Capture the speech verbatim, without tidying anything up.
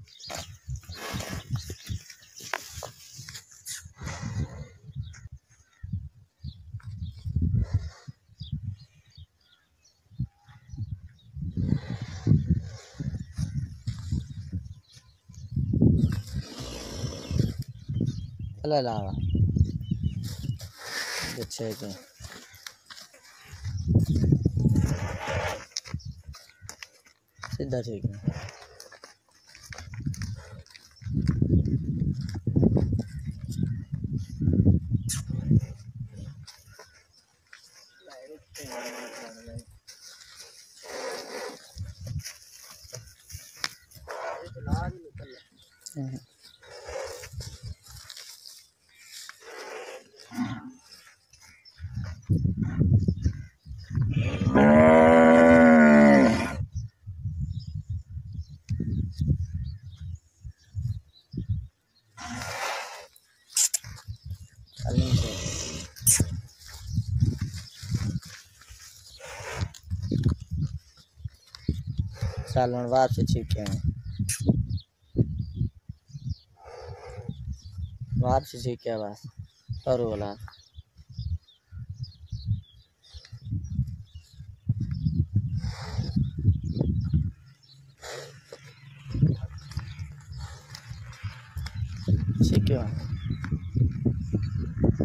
चला लावा अच्छे के सीधा ठीक है। सालन बाद से ठीक है बाद से ठीक है बस और बोला ठीक है।